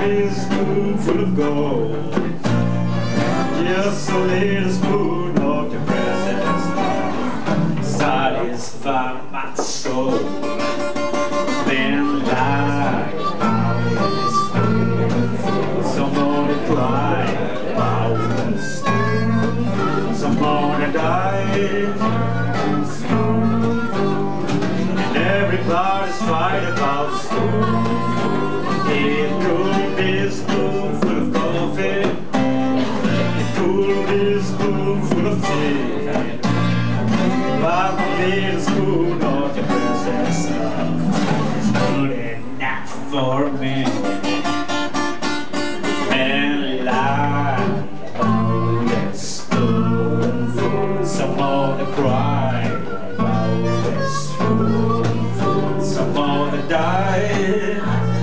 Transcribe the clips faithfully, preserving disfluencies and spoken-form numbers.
this spoonful of gold, just a little spoon of your presence, satisfy my soul. Then like this spoonful, someone cried about this, someone died, and everybody's fighting about spoon. It could be a spoonful of coffee, it could be a spoonful of tea, but the little spoon of your princess is good enough for me. And lie about that spoonful, someone to cry about that spoonful, someone to die.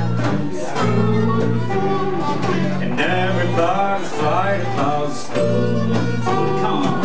And everybody's fighting about the spoonful. Come on.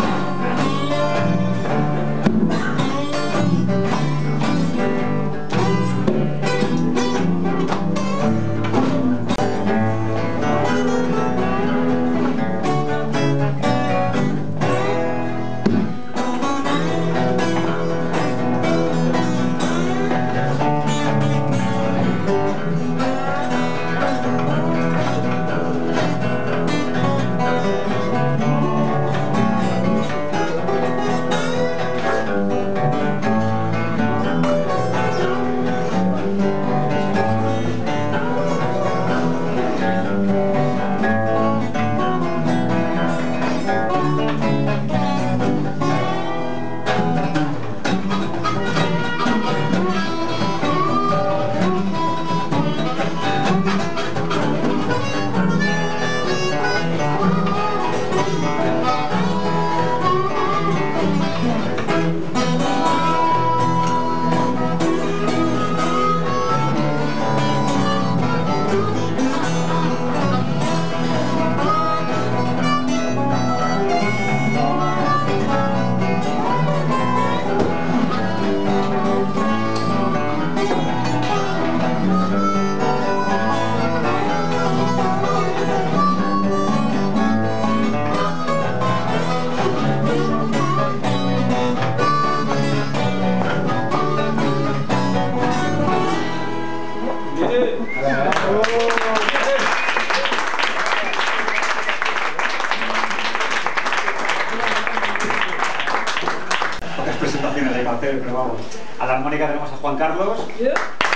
Las presentaciones de cartel, pero vamos. A la armónica tenemos a Juan Carlos. Yeah.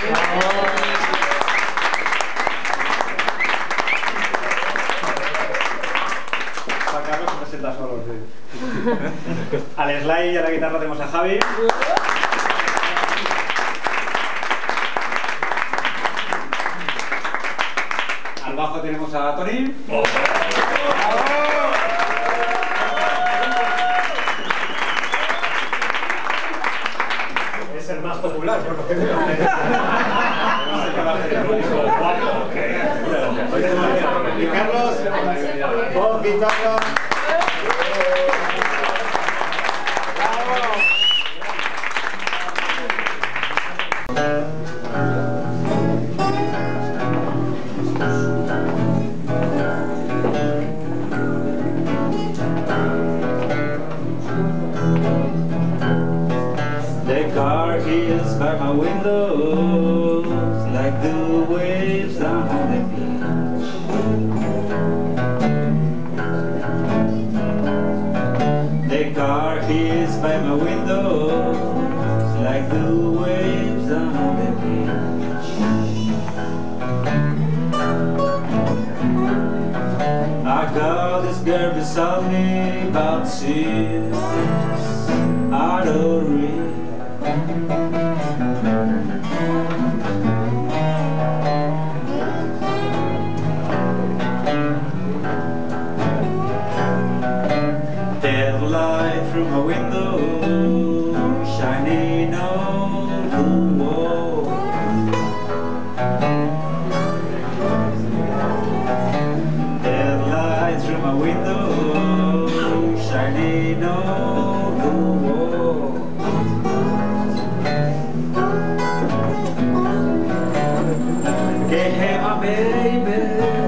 Juan Carlos se presenta solo, sí. Al slide y a la guitarra tenemos a Javi. Al bajo tenemos a Tony. Es el más popular, por lo que veo. Carlos, Bob, guitarra. The car is by my window, like the waves on the beach. The car is by my window, like the waves on the beach. I got this girl beside me, but she's out of reach. There's light through my window, shining on the wall. There's light through my window, shining on the wall. Que hey my baby.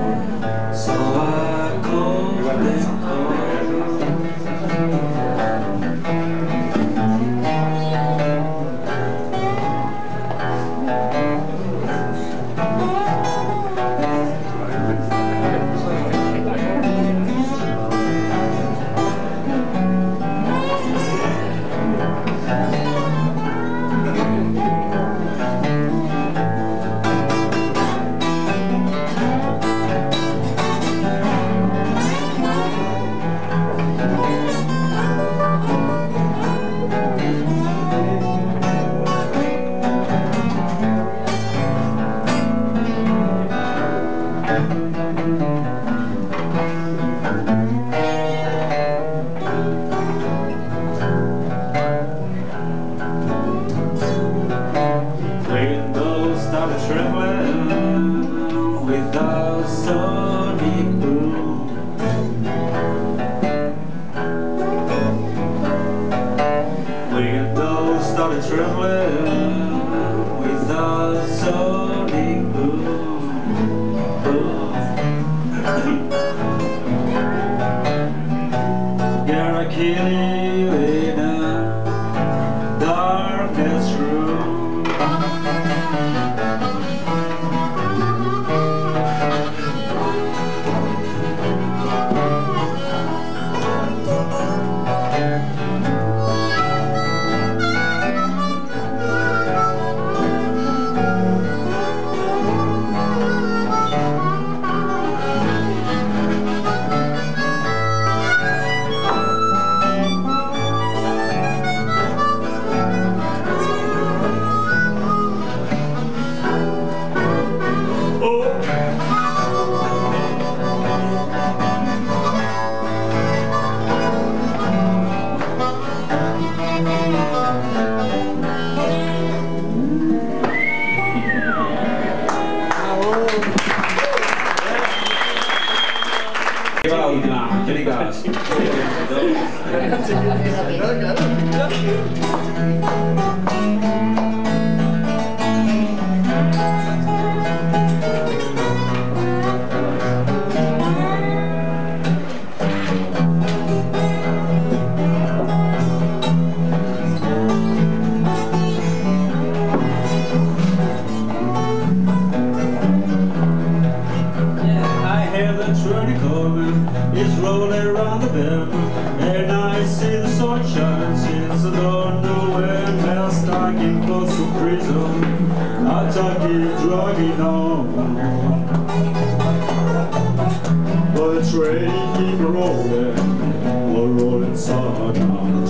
without sonic boom. Windows started trembling without sonic boom. Boom. Gonna kill you in a darkness room. Che li cazzo? It's rolling around the bend, and I see the sunshine since I don't know when. They're stuck in close to prison, I keep dragging on, but the train keep rolling, or rolling silent.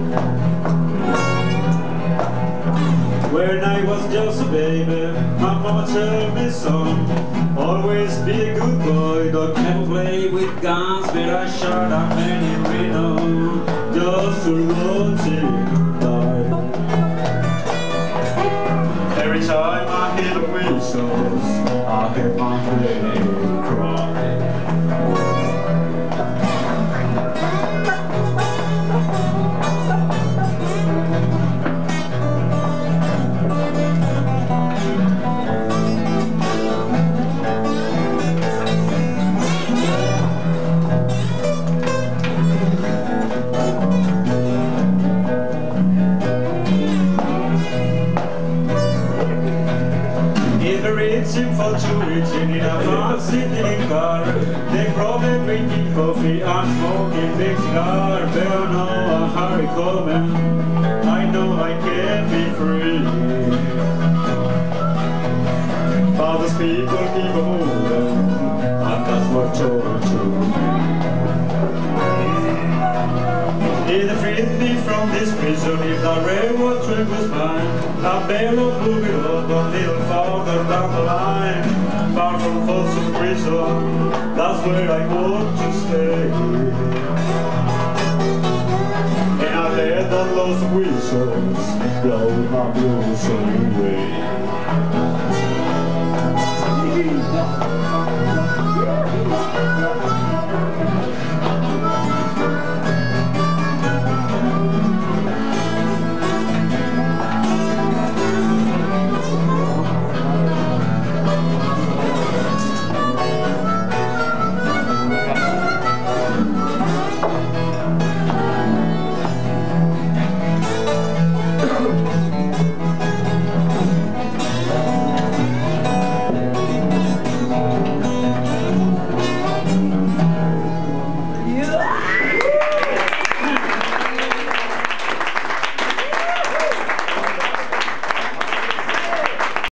When I was just a baby, my mama told me, son, always be a good boy, don't ever play with guns. But I shot up many windows just to run till die. Every time I hear the whistles, I hear my baby cry. For two reaching in a bar, sitting in car. They probably drinking coffee, I'm smoking big cigar. Better know a hurry coming, I know I can be free. But those people keep moving, and that's what torture me. They freed me from this prison. If the railroad track was mine, I barely blew it up a little farther down the line. Far from Folsom Prison, that's where I want to stay. And I let the lost whistles blow my blues away.